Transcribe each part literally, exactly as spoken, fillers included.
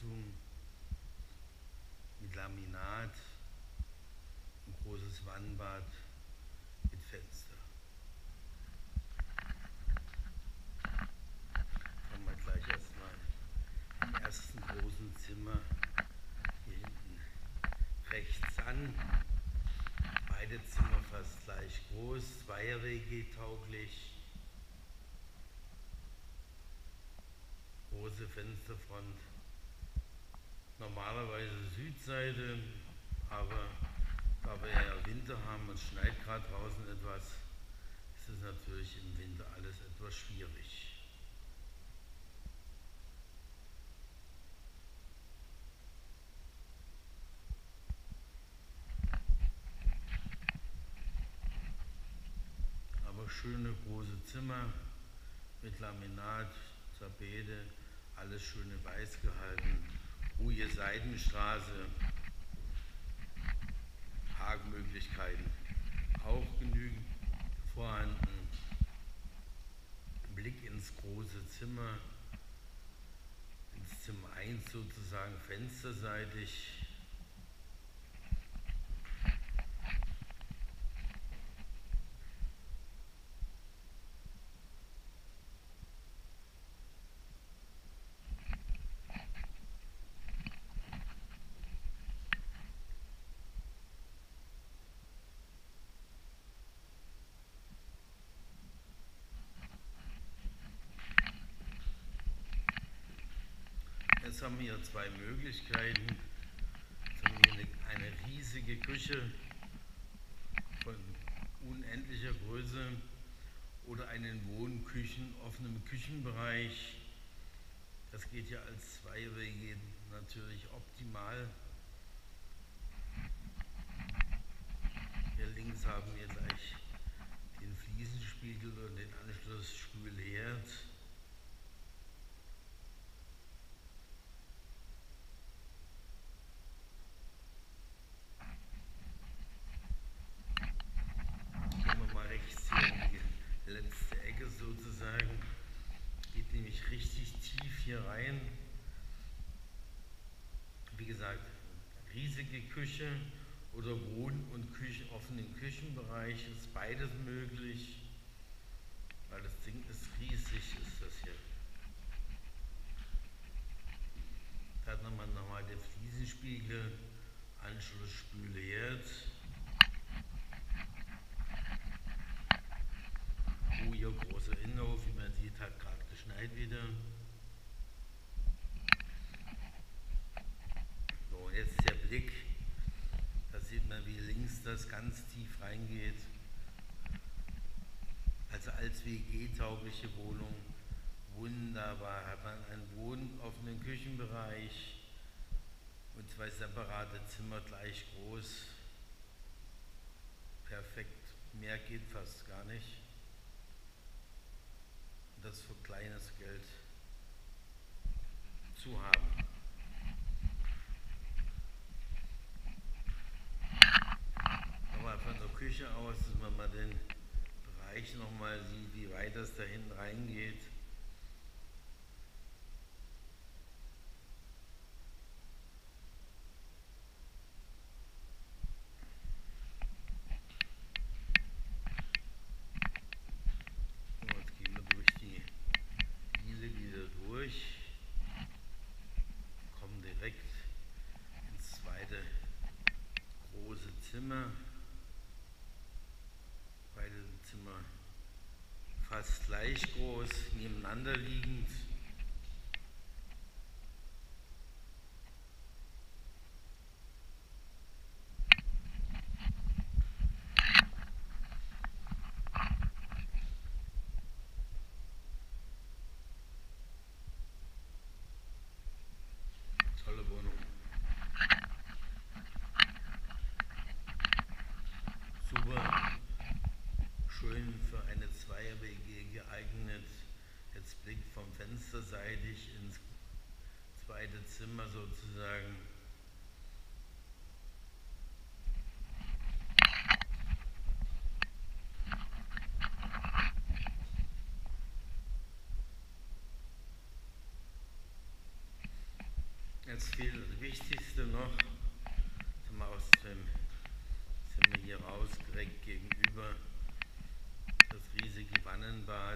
Heizung mit Laminat, ein großes Wannbad mit Fenster. Fangen wir gleich erstmal im ersten großen Zimmer hier hinten rechts an. Beide Zimmer fast gleich groß, Zwei-W G-tauglich, große Fensterfront, normalerweise Südseite, aber da wir ja Winter haben und es schneit gerade draußen etwas, ist es natürlich im Winter alles etwas schwierig. Aber schöne große Zimmer mit Laminat, Tapete, alles schöne weiß gehalten, ruhige Seitenstraße, Parkmöglichkeiten auch genügend vorhanden, Blick ins große Zimmer, ins Zimmer eins sozusagen fensterseitig. Jetzt haben wir hier zwei Möglichkeiten. Jetzt haben wir eine, eine riesige Küche von unendlicher Größe oder einen Wohnküchen, offenen Küchenbereich. Das geht ja als Zwei-W natürlich optimal. Hier links haben wir gleich den Fliesenspiegel und den Anschluss Spülherd. Letzte Ecke sozusagen, geht nämlich richtig tief hier rein. Wie gesagt, riesige Küche oder Wohn- und Küche, offenen Küchenbereich ist beides möglich, weil das Ding ist riesig, ist das hier. Da hat man nochmal den Fliesenspiegel, Anschluss Spülherd. Oh, hier großer Innenhof, wie man sieht, hat gerade geschneit wieder. So, und jetzt der Blick. Da sieht man, wie links das ganz tief reingeht. Also als W G-taugliche Wohnung. Wunderbar. Hat man einen wohn- offenen Küchenbereich und zwei separate Zimmer gleich groß. Perfekt. Mehr geht fast gar nicht. Das für kleines Geld zu haben. Aber von der Küche aus, dass man mal den Bereich nochmal sieht, wie weit das da hinten reingeht. Zimmer, beide Zimmer fast gleich groß, nebeneinander liegend. Tolle Wohnung. Super, schön für eine Zwei-W G geeignet. Jetzt Blick vom Fenster seitig ins zweite Zimmer sozusagen. ganz viel. Das Wichtigste noch, sind wir, aus dem, sind wir hier raus, direkt gegenüber das riesige Wannenbad.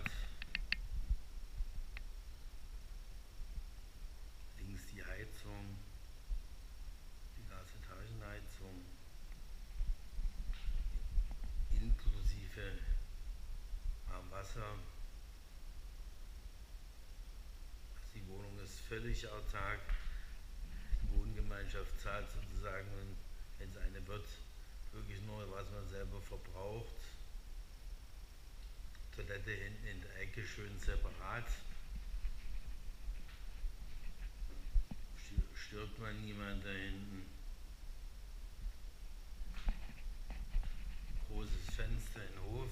Links die Heizung, die Gasetagenheizung, inklusive Warmwasser. Die Wohnung ist völlig autark. Die Wohngemeinschaft zahlt sozusagen, wenn es eine wird, wirklich nur, was man selber verbraucht. Toilette hinten in der Ecke schön separat. Stört man niemand da hinten. Großes Fenster in den Hof.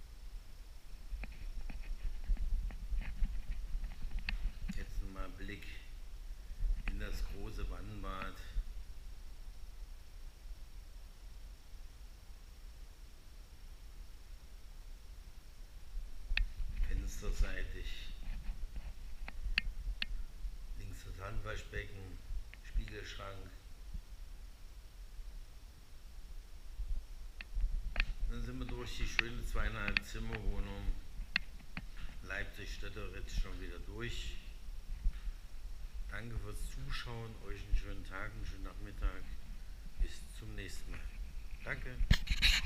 Jetzt nochmal Blick in das große Wannenbad. Fensterseitig. Links das Handwaschbecken, Spiegelschrank. Dann sind wir durch die schöne zweieinhalb Zimmerwohnung Leipzig-Stötteritz schon wieder durch. Danke fürs Zuschauen, euch einen schönen Tag, einen schönen Nachmittag. Bis zum nächsten Mal. Danke.